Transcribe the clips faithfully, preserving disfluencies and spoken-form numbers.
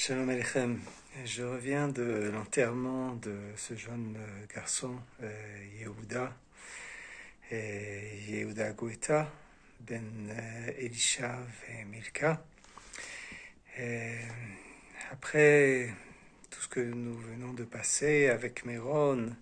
Shalom Aleichem. Je reviens de l'enterrement de ce jeune garçon, euh, Yehuda, et Yehuda Goeta, Ben euh, Elisha et Milka. Et après tout ce que nous venons de passer avec Méron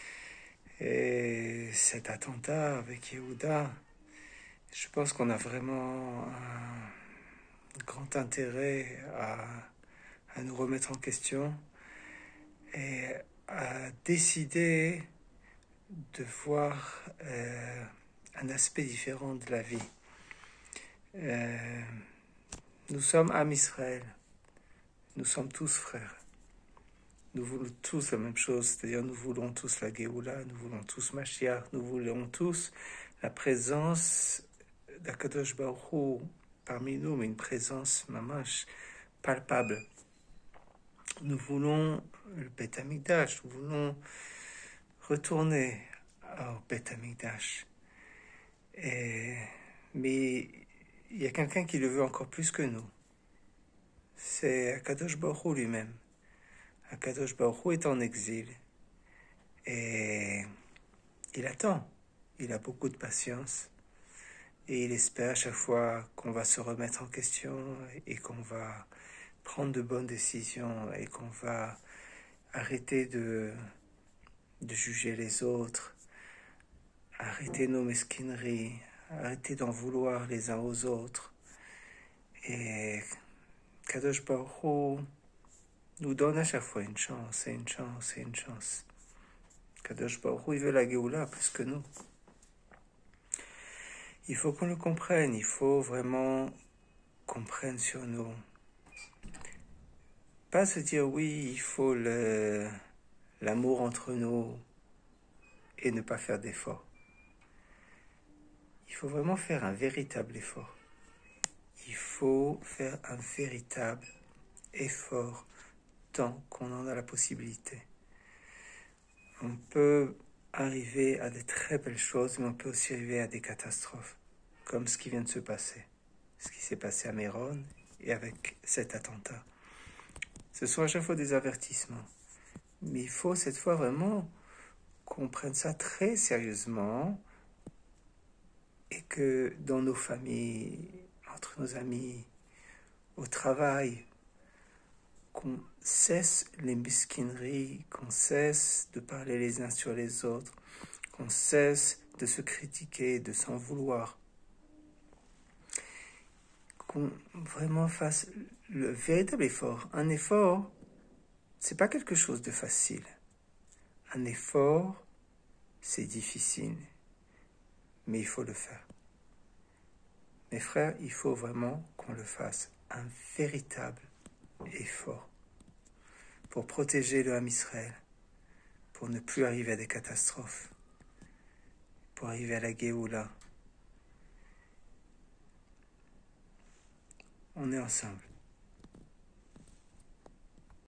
et cet attentat avec Yehuda, je pense qu'on a vraiment un grand intérêt à à nous remettre en question et à décider de voir euh, un aspect différent de la vie. Euh, nous sommes Am Israël, nous sommes tous frères. Nous voulons tous la même chose, c'est-à-dire nous voulons tous la Géoula, nous voulons tous Mashiach, nous voulons tous la présence d'Akadosh Baruch Hu parmi nous, mais une présence mamash palpable. Nous voulons le Beth Amikdash, nous voulons retourner au Beth Amikdash. Et, mais il y a quelqu'un qui le veut encore plus que nous. C'est Akadosh Baruch Hu lui-même. Akadosh Baruch Hu est en exil. Et il attend. Il a beaucoup de patience. Et il espère à chaque fois qu'on va se remettre en question et qu'on va prendre de bonnes décisions et qu'on va arrêter de, de juger les autres, arrêter nos mesquineries, arrêter d'en vouloir les uns aux autres. Et Kadosh Baruch Hu nous donne à chaque fois une chance, et une chance, et une chance. Kadosh Baruch Hu, il veut la Géoula plus que nous. Il faut qu'on le comprenne, il faut vraiment qu'on prenne sur nous. Pas se dire oui, il faut le, l'amour entre nous et ne pas faire d'efforts. Il faut vraiment faire un véritable effort. Il faut faire un véritable effort tant qu'on en a la possibilité. On peut arriver à de très belles choses, mais on peut aussi arriver à des catastrophes, comme ce qui vient de se passer, ce qui s'est passé à Méron et avec cet attentat. Ce sont à chaque fois des avertissements. Mais il faut cette fois vraiment qu'on prenne ça très sérieusement et que dans nos familles, entre nos amis, au travail, qu'on cesse les mesquineries, qu'on cesse de parler les uns sur les autres, qu'on cesse de se critiquer, de s'en vouloir, qu'on vraiment fasse le véritable effort. Un effort, c'est pas quelque chose de facile. Un effort, c'est difficile, mais il faut le faire. Mes frères, il faut vraiment qu'on le fasse, un véritable effort pour protéger le Ham Israël, pour ne plus arriver à des catastrophes, pour arriver à la Géoula. On est ensemble.